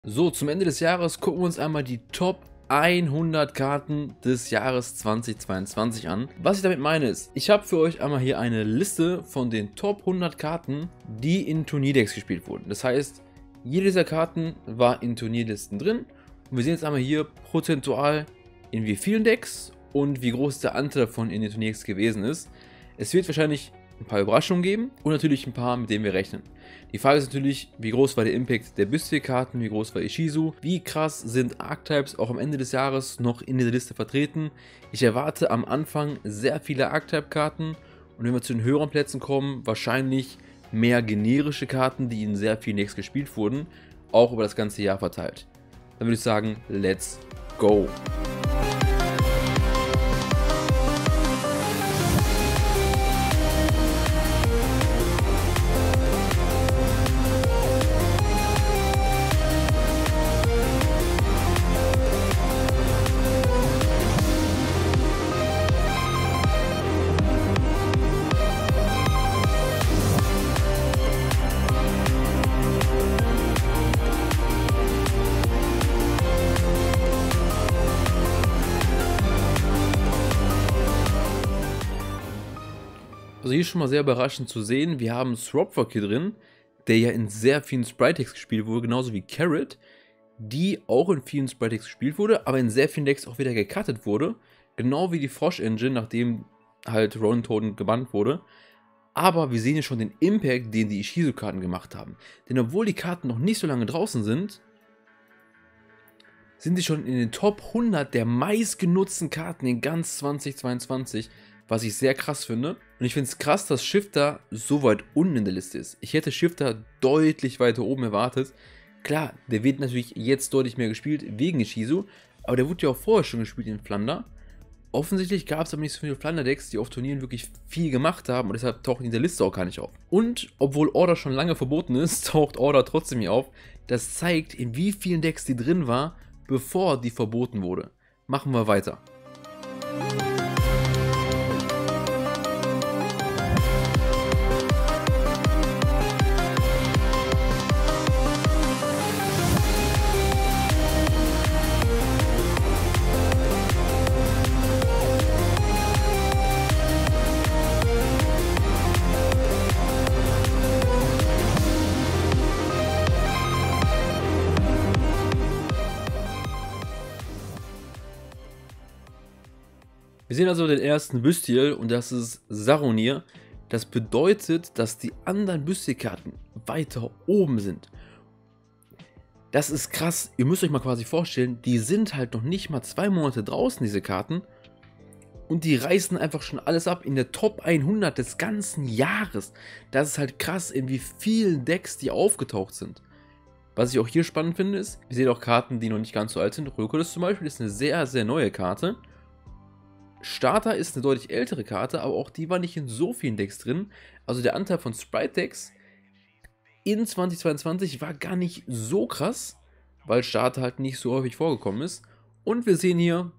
So, zum Ende des Jahres gucken wir uns einmal die Top 100 Karten des Jahres 2022 an. Was ich damit meine ist, ich habe für euch einmal hier eine Liste von den Top 100 Karten, die in Turnierdecks gespielt wurden. Das heißt, jede dieser Karten war in Turnierlisten drin. Und wir sehen jetzt einmal hier prozentual in wie vielen Decks und wie groß der Anteil davon in den Turnierdecks gewesen ist. Es wird wahrscheinlich ein paar Überraschungen geben und natürlich ein paar, mit denen wir rechnen. Die Frage ist natürlich, wie groß war der Impact der Bustier-Karten, wie groß war Ishizu, wie krass sind Archetypes auch am Ende des Jahres noch in dieser Liste vertreten. Ich erwarte am Anfang sehr viele Archetype-Karten und wenn wir zu den höheren Plätzen kommen, wahrscheinlich mehr generische Karten, die in sehr vielen Decks gespielt wurden, auch über das ganze Jahr verteilt. Dann würde ich sagen, let's go! Also hier ist schon mal sehr überraschend zu sehen, wir haben Thropwalk hier drin, der ja in sehr vielen Sprite-Decks gespielt wurde, genauso wie Carrot, die auch in vielen Sprite-Decks gespielt wurde, aber in sehr vielen Decks auch wieder gecuttet wurde, genau wie die Frosch-Engine, nachdem halt Ronin Toad gebannt wurde. Aber wir sehen hier schon den Impact, den die Ishizu-Karten gemacht haben. Denn obwohl die Karten noch nicht so lange draußen sind, sind sie schon in den Top 100 der meistgenutzten Karten in ganz 2022, was ich sehr krass finde. Und ich finde es krass, dass Shifter so weit unten in der Liste ist. Ich hätte Shifter deutlich weiter oben erwartet. Klar, der wird natürlich jetzt deutlich mehr gespielt wegen Ishizu, aber der wurde ja auch vorher schon gespielt in Flunder. Offensichtlich gab es aber nicht so viele Flunder-Decks, die auf Turnieren wirklich viel gemacht haben und deshalb taucht in der Liste auch gar nicht auf. Und obwohl Order schon lange verboten ist, taucht Order trotzdem hier auf. Das zeigt, in wie vielen Decks die drin war, bevor die verboten wurde. Machen wir weiter. Wir sehen also den ersten Bustier und das ist Saronir. Das bedeutet, dass die anderen Bustier-Karten weiter oben sind. Das ist krass. Ihr müsst euch mal quasi vorstellen, die sind halt noch nicht mal 2 Monate draußen, diese Karten. Und die reißen einfach schon alles ab in der Top 100 des ganzen Jahres. Das ist halt krass, in wie vielen Decks die aufgetaucht sind. Was ich auch hier spannend finde ist, wir sehen auch Karten, die noch nicht ganz so alt sind. Rökolis zum Beispiel ist eine sehr, sehr neue Karte. Starter ist eine deutlich ältere Karte, aber auch die war nicht in so vielen Decks drin. Also der Anteil von Sprite-Decks in 2022 war gar nicht so krass, weil Starter halt nicht so häufig vorgekommen ist. Und wir sehen hier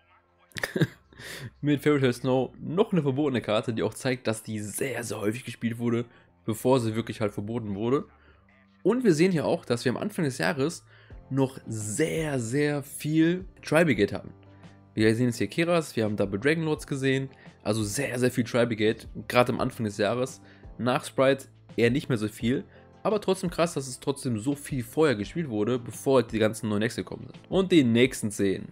mit Fairy Tail Snow noch eine verbotene Karte, die auch zeigt, dass die sehr, sehr häufig gespielt wurde, bevor sie wirklich halt verboten wurde. Und wir sehen hier auch, dass wir am Anfang des Jahres noch sehr, sehr viel Tri-Brigade hatten. Wir sehen jetzt hier Keras, wir haben Double Dragon Lords gesehen, also sehr, sehr viel Tri-Brigade, gerade am Anfang des Jahres. Nach Sprite eher nicht mehr so viel, aber trotzdem krass, dass es trotzdem so viel vorher gespielt wurde, bevor die ganzen neuen Decks gekommen sind. Und die nächsten 10.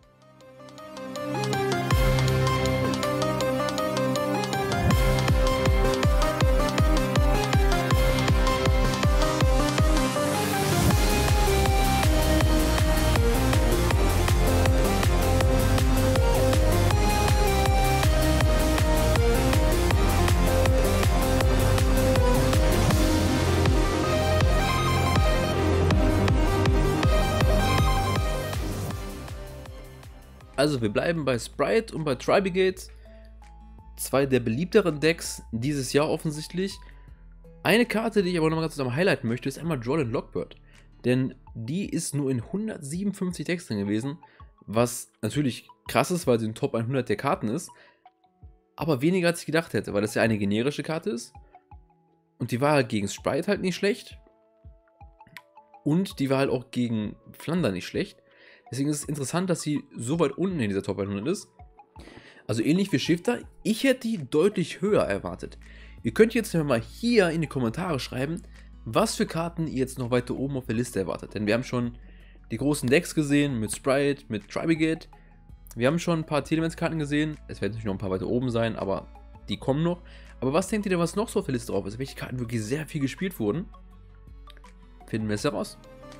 Also wir bleiben bei Sprite und bei Tri-Brigade, zwei der beliebteren Decks dieses Jahr offensichtlich. Eine Karte, die ich aber nochmal ganz zusammen highlighten möchte, ist einmal Jordan Lockbird. Denn die ist nur in 157 Decks drin gewesen, was natürlich krass ist, weil sie in Top 100 der Karten ist. aber weniger als ich gedacht hätte, weil das ja eine generische Karte ist. Und die war halt gegen Sprite halt nicht schlecht. Und die war halt auch gegen Flandern nicht schlecht. Deswegen ist es interessant, dass sie so weit unten in dieser Top 100 ist. Also ähnlich wie Shifter. Ich hätte die deutlich höher erwartet. Ihr könnt jetzt mal hier in die Kommentare schreiben, was für Karten ihr jetzt noch weiter oben auf der Liste erwartet. Denn wir haben schon die großen Decks gesehen mit Sprite, mit Tribigate. Wir haben schon ein paar Telements-Karten gesehen. Es werden natürlich noch ein paar weiter oben sein, aber die kommen noch. Aber was denkt ihr denn, was noch so auf der Liste drauf ist? Welche Karten wirklich sehr viel gespielt wurden? Finden wir es heraus.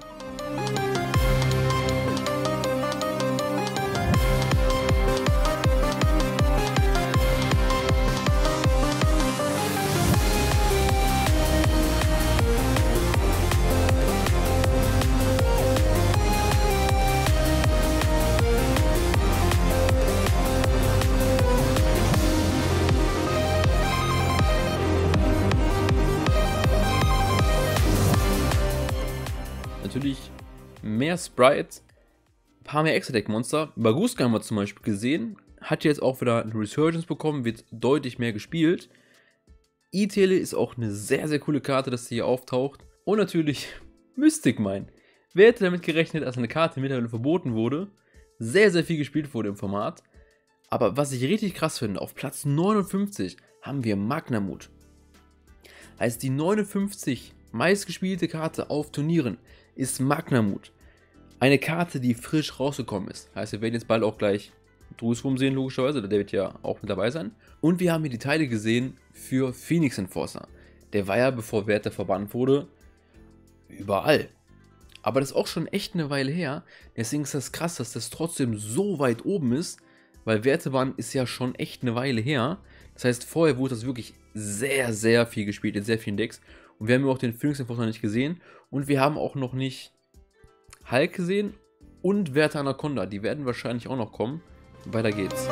Natürlich mehr Sprite, ein paar mehr Extra-Deck-Monster. Baguska haben wir zum Beispiel gesehen, hat jetzt auch wieder eine Resurgence bekommen, wird deutlich mehr gespielt. E-Tele ist auch eine sehr, sehr coole Karte, dass sie hier auftaucht. Und natürlich Mystic Mine. Wer hätte damit gerechnet, dass eine Karte mittlerweile verboten wurde, sehr, sehr viel gespielt wurde im Format. Aber was ich richtig krass finde, auf Platz 59 haben wir Magnamut. Heißt, die 59 meistgespielte Karte auf Turnieren ist Magnamut. Eine Karte, die frisch rausgekommen ist. Heißt, wir werden jetzt bald auch gleich Drusrum sehen, logischerweise. Der wird ja auch mit dabei sein. Und wir haben hier die Teile gesehen für Phoenix Enforcer. Der war ja, bevor Werte verbannt wurde, überall. Aber das ist auch schon echt eine Weile her. Deswegen ist das krass, dass das trotzdem so weit oben ist. Weil Wertebann ist ja schon echt eine Weile her. Das heißt, vorher wurde das wirklich sehr, sehr viel gespielt in sehr vielen Decks. Und wir haben ja auch den Phoenix Enforcer nicht gesehen. Und wir haben auch noch nicht Hulk gesehen und Werte Anaconda. Die werden wahrscheinlich auch noch kommen. Weiter geht's.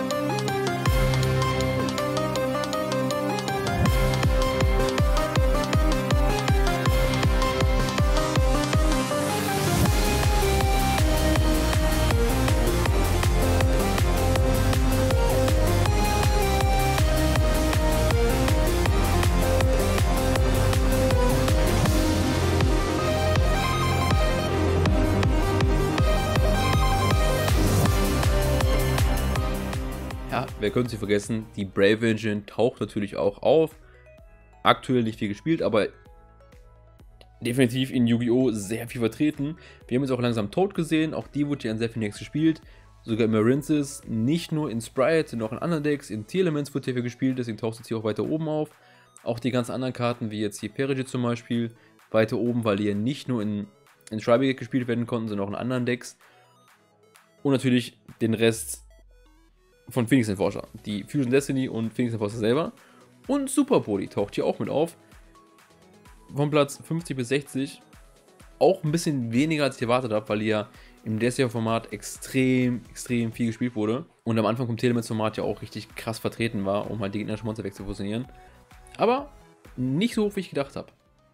Ja, wer könnte sie vergessen, die Brave Engine taucht natürlich auch auf. Aktuell nicht viel gespielt, aber definitiv in Yu-Gi-Oh! Sehr viel vertreten. Wir haben jetzt auch langsam Toad gesehen, auch die wurde ja in sehr vielen Decks gespielt. Sogar in Marinces, nicht nur in Sprite, sondern auch in anderen Decks. In Telements wird hier viel gespielt, deswegen taucht es hier auch weiter oben auf. Auch die ganz anderen Karten, wie jetzt hier Perigit zum Beispiel, weiter oben, weil die ja nicht nur in Tribigate gespielt werden konnten, sondern auch in anderen Decks. Und natürlich den Rest von Phoenix Enforcer, die Fusion Destiny und Phoenix Enforcer selber. Und Super Poli taucht hier auch mit auf. Von Platz 50 bis 60. Auch ein bisschen weniger als ich erwartet habe, weil die ja im Desia-Format extrem viel gespielt wurde. Und am Anfang vom Telements-Format ja auch richtig krass vertreten war, um halt die gegnerischen Monster wegzufusionieren. Aber nicht so hoch, wie ich gedacht habe.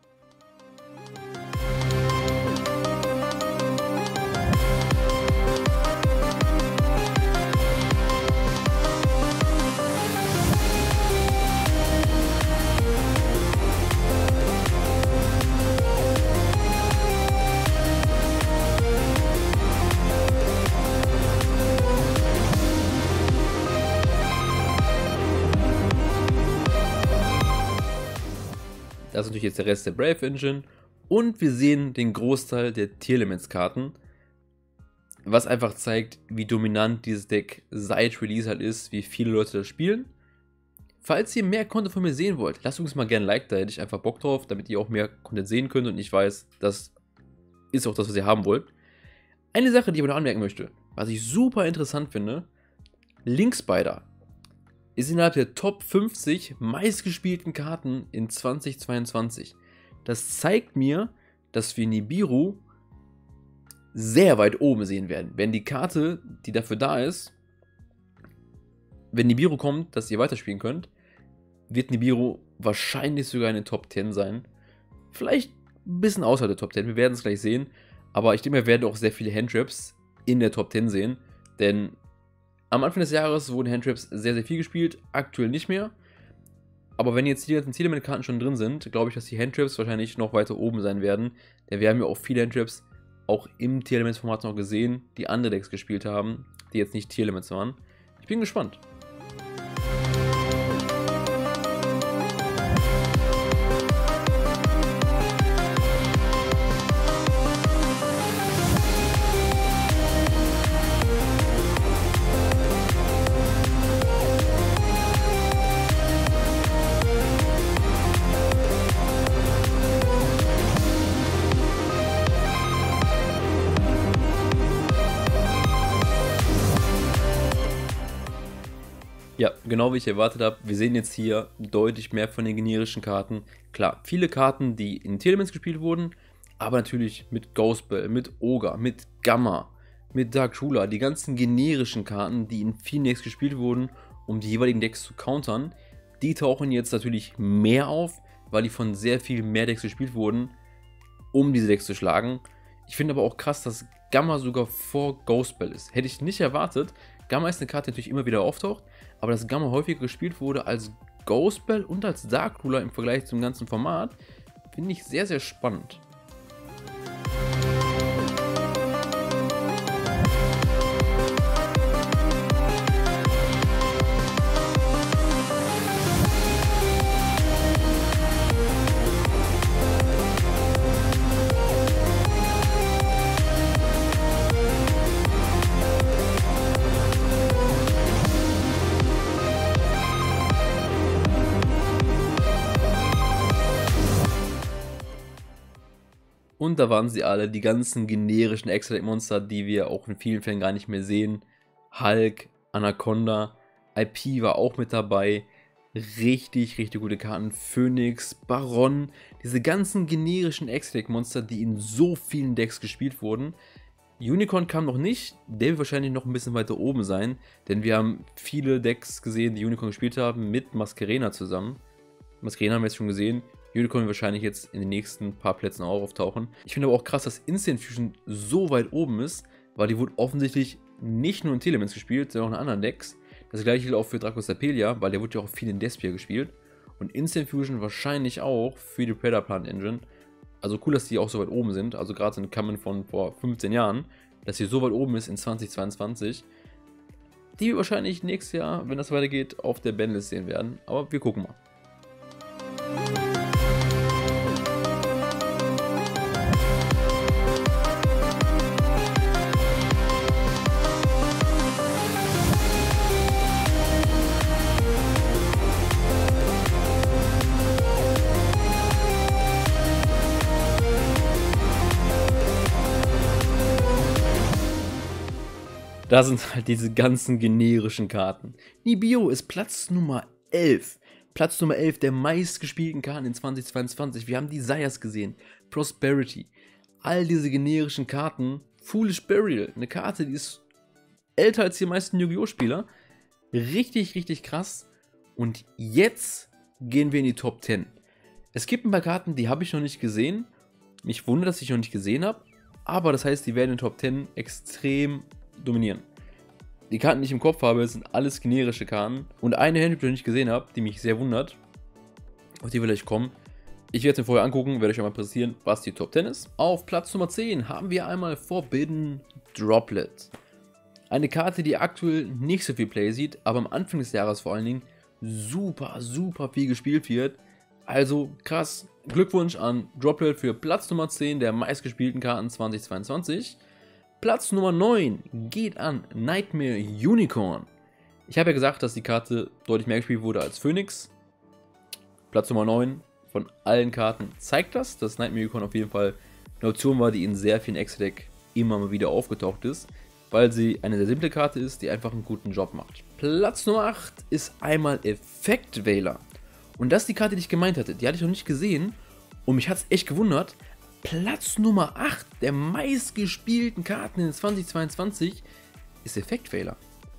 Das ist natürlich jetzt der Rest der Brave Engine. Und wir sehen den Großteil der Telements-Karten. Was einfach zeigt, wie dominant dieses Deck seit Release halt ist, wie viele Leute das spielen. Falls ihr mehr Content von mir sehen wollt, lasst uns mal gerne ein Like da, hätte ich einfach Bock drauf, damit ihr auch mehr Content sehen könnt und ich weiß, das ist auch das, was ihr haben wollt. Eine Sache, die ich aber noch anmerken möchte, was ich super interessant finde, Link Spider ist innerhalb der Top 50 meistgespielten Karten in 2022. Das zeigt mir, dass wir Nibiru sehr weit oben sehen werden. Wenn die Karte, die dafür da ist, wenn Nibiru kommt, dass ihr weiterspielen könnt, wird Nibiru wahrscheinlich sogar in den Top 10 sein. Vielleicht ein bisschen außerhalb der Top 10, wir werden es gleich sehen. Aber ich denke, wir werden auch sehr viele Handtraps in der Top 10 sehen. Denn am Anfang des Jahres wurden Handtraps sehr viel gespielt, aktuell nicht mehr. Aber wenn jetzt die ganzen Telemann-Karten schon drin sind, glaube ich, dass die Handtraps wahrscheinlich noch weiter oben sein werden. Denn wir haben ja auch viele Handtraps auch im Tier-Elements-Format noch gesehen, die andere Decks gespielt haben, die jetzt nicht Tier-Elements waren. Ich bin gespannt. Ja, genau wie ich erwartet habe, wir sehen jetzt hier deutlich mehr von den generischen Karten. Klar, viele Karten, die in Telements gespielt wurden, aber natürlich mit Ghostbell, mit Ogre, mit Gamma, mit Dark Ruler, die ganzen generischen Karten, die in vielen Decks gespielt wurden, um die jeweiligen Decks zu countern, die tauchen jetzt natürlich mehr auf, weil die von sehr viel mehr Decks gespielt wurden, um diese Decks zu schlagen. Ich finde aber auch krass, dass Gamma sogar vor Ghostbell ist. Hätte ich nicht erwartet. Gamma ist eine Karte, die natürlich immer wieder auftaucht, aber dass Gamma häufiger gespielt wurde als Ghostbell und als Dark Ruler im Vergleich zum ganzen Format, finde ich sehr, sehr spannend. Und da waren sie alle, die ganzen generischen Extra-Deck-Monster, die wir auch in vielen Fällen gar nicht mehr sehen. Hulk, Anaconda, IP war auch mit dabei. Richtig, richtig gute Karten. Phoenix, Baron, diese ganzen generischen Extra-Deck-Monster, die in so vielen Decks gespielt wurden. Unicorn kam noch nicht, der wird wahrscheinlich noch ein bisschen weiter oben sein, denn wir haben viele Decks gesehen, die Unicorn gespielt haben, mit Masquerena zusammen. Masquerena haben wir jetzt schon gesehen. Unicorn wird wahrscheinlich jetzt in den nächsten paar Plätzen auch auftauchen. Ich finde aber auch krass, dass Instant Fusion so weit oben ist, weil die wurde offensichtlich nicht nur in Telements gespielt, sondern auch in anderen Decks. Das gleiche gilt auch für Dracostapelia, weil der wurde ja auch viel in Despia gespielt. Und Instant Fusion wahrscheinlich auch für die Predator Plant Engine. Also cool, dass die auch so weit oben sind. Also gerade in Kamen von vor 15 Jahren, dass sie so weit oben ist in 2022. Die wir wahrscheinlich nächstes Jahr, wenn das weitergeht, auf der Bandlist sehen werden. Aber wir gucken mal. Da sind halt diese ganzen generischen Karten. Nibio ist Platz Nummer 11. Platz Nummer 11 der meistgespielten Karten in 2022. Wir haben die Desires gesehen, Prosperity. All diese generischen Karten. Foolish Burial, eine Karte, die ist älter als die meisten Yu-Gi-Oh! Spieler. Richtig, richtig krass. Und jetzt gehen wir in die Top 10. Es gibt ein paar Karten, die habe ich noch nicht gesehen. Mich wundert, dass ich noch nicht gesehen habe. Aber das heißt, die werden in den Top 10 extrem dominieren. Die Karten, die ich im Kopf habe, sind alles generische Karten. Und eine Hand, die ich noch nicht gesehen habe, die mich sehr wundert, auf die will ich kommen. Ich werde es mir vorher angucken, werde euch einmal präsentieren, was die Top 10 ist. Auf Platz Nummer 10 haben wir einmal Forbidden Droplet. Eine Karte, die aktuell nicht so viel Play sieht, aber am Anfang des Jahres vor allen Dingen super, super viel gespielt wird. Also krass, Glückwunsch an Droplet für Platz Nummer 10 der meistgespielten Karten 2022. Platz Nummer 9 geht an Nightmare Unicorn. Ich habe ja gesagt, dass die Karte deutlich mehr gespielt wurde als Phoenix. Platz Nummer 9 von allen Karten zeigt das, dass Nightmare Unicorn auf jeden Fall eine Option war, die in sehr vielen Extra-Deck immer mal wieder aufgetaucht ist, weil sie eine sehr simple Karte ist, die einfach einen guten Job macht. Platz Nummer 8 ist einmal Effect Veiler. Und das ist die Karte, die ich gemeint hatte. Die hatte ich noch nicht gesehen und mich hat es echt gewundert. Platz Nummer 8 der meistgespielten Karten in 2022 ist Effect Veiler.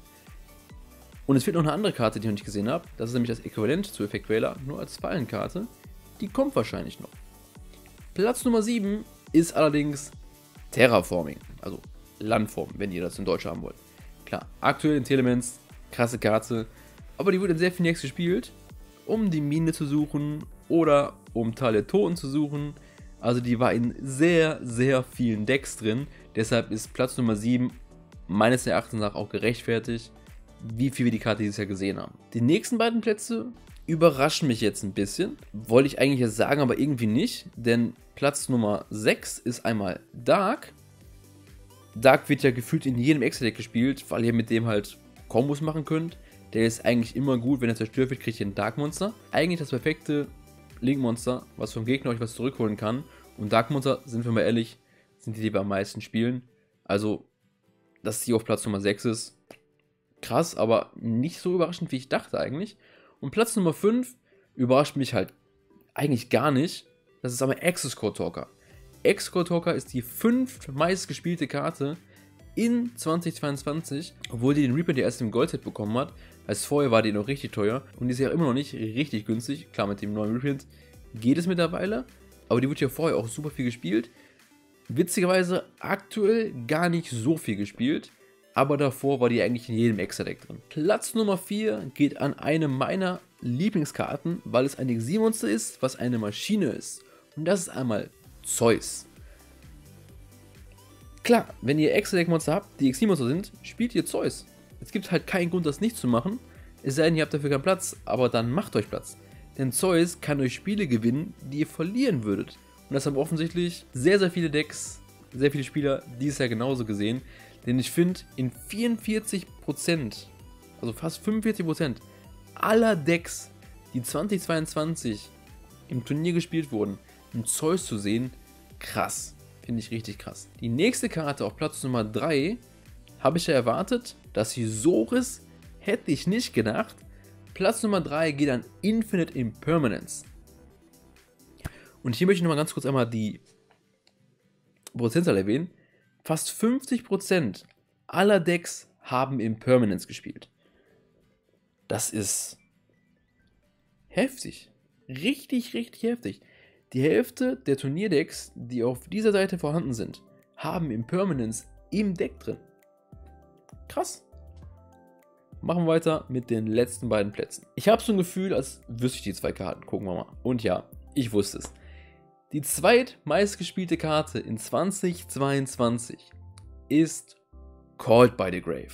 Und es fehlt noch eine andere Karte, die ich noch nicht gesehen habe. Das ist nämlich das Äquivalent zu Effect Veiler, nur als Fallenkarte. Die kommt wahrscheinlich noch. Platz Nummer 7 ist allerdings Terraforming, also Landform, wenn ihr das in Deutsch haben wollt. Klar, aktuell in Telements, krasse Karte, aber die wurde in sehr vielen Decks gespielt. um die Mine zu suchen oder um Tal der Toten zu suchen. Also die war in sehr, sehr vielen Decks drin. Deshalb ist Platz Nummer 7 meines Erachtens nach auch gerechtfertigt, wie viel wir die Karte dieses Jahr gesehen haben. Die nächsten beiden Plätze überraschen mich jetzt ein bisschen. Wollte ich eigentlich jetzt sagen, aber irgendwie nicht. Denn Platz Nummer 6 ist einmal Dark. Dark wird ja gefühlt in jedem Extra-Deck gespielt, weil ihr mit dem halt Kombos machen könnt. Der ist eigentlich immer gut, wenn er zerstört wird, kriegt ihr ein Dark-Monster. Eigentlich das perfekte Link-Monster, was vom Gegner euch was zurückholen kann. Und Dark-Monster, sind wir mal ehrlich, sind die wir am meisten spielen. Also, dass die auf Platz Nummer 6 ist, krass, aber nicht so überraschend, wie ich dachte eigentlich. Und Platz Nummer 5 überrascht mich halt eigentlich gar nicht. Das ist aber Access Code Talker. Access Code Talker ist die 5. meistgespielte Karte in 2022, obwohl die den Reprint erst im Goldset bekommen hat. Als vorher war die noch richtig teuer und die ist ja immer noch nicht richtig günstig. Klar, mit dem neuen Reprint geht es mittlerweile, aber die wird ja vorher auch super viel gespielt. Witzigerweise aktuell gar nicht so viel gespielt, aber davor war die eigentlich in jedem Extra-Deck drin. Platz Nummer 4 geht an eine meiner Lieblingskarten, weil es ein Exilmonster ist, was eine Maschine ist. Und das ist einmal Zeus. Klar, wenn ihr Extra-Deck-Monster habt, die Exilmonster sind, spielt ihr Zeus. Es gibt halt keinen Grund, das nicht zu machen, es sei denn, ihr habt dafür keinen Platz, aber dann macht euch Platz. Denn Zeus kann euch Spiele gewinnen, die ihr verlieren würdet. Und das haben offensichtlich sehr, sehr viele Decks, sehr viele Spieler dieses Jahr genauso gesehen. Denn ich finde, in 44%, also fast 45% aller Decks, die 2022 im Turnier gespielt wurden, einen Zeus zu sehen, krass. Finde ich richtig krass. Die nächste Karte auf Platz Nummer 3 habe ich ja erwartet, dass sie so ist, hätte ich nicht gedacht. Platz Nummer 3 geht an Infinite Impermanence. Und hier möchte ich nochmal ganz kurz einmal die Prozentzahl erwähnen. Fast 50% aller Decks haben Impermanence gespielt. Das ist heftig. Richtig, richtig heftig. Die Hälfte der Turnierdecks, die auf dieser Seite vorhanden sind, haben Impermanence im Deck drin. Krass. Machen wir weiter mit den letzten beiden Plätzen. Ich habe so ein Gefühl, als wüsste ich die zwei Karten. Gucken wir mal. Und ja, ich wusste es. Die zweitmeistgespielte Karte in 2022 ist Called by the Grave.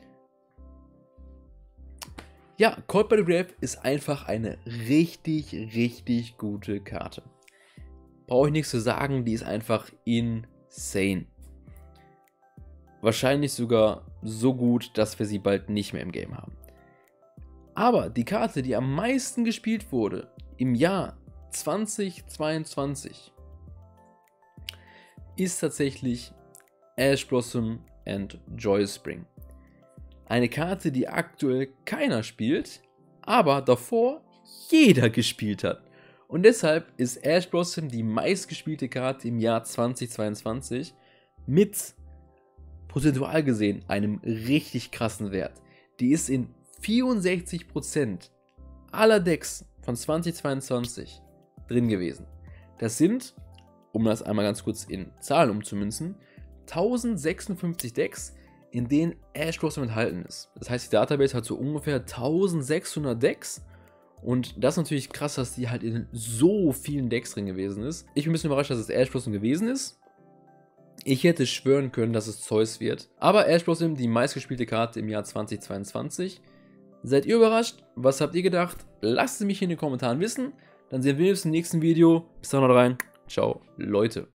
Ja, Called by the Grave ist einfach eine richtig, richtig gute Karte. Brauche ich nichts zu sagen, die ist einfach insane. Wahrscheinlich sogar so gut, dass wir sie bald nicht mehr im Game haben. Aber die Karte, die am meisten gespielt wurde im Jahr 2022, ist tatsächlich Ash Blossom and Joyous Spring. Eine Karte, die aktuell keiner spielt, aber davor jeder gespielt hat. Und deshalb ist Ash Blossom die meistgespielte Karte im Jahr 2022 mit prozentual gesehen einem richtig krassen Wert. Die ist in 64% aller Decks von 2022 drin gewesen. Das sind, um das einmal ganz kurz in Zahlen umzumünzen, 1056 Decks, in denen Ash Blossom enthalten ist. Das heißt, die Database hat so ungefähr 1600 Decks. Und das ist natürlich krass, dass die halt in so vielen Decks drin gewesen ist. Ich bin ein bisschen überrascht, dass es Ash Blossom gewesen ist. Ich hätte schwören können, dass es Zeus wird. Aber Ash Blossom, die meistgespielte Karte im Jahr 2022. Seid ihr überrascht? Was habt ihr gedacht? Lasst es mich in den Kommentaren wissen. Dann sehen wir uns im nächsten Video. Bis dann, haut rein. Ciao, Leute.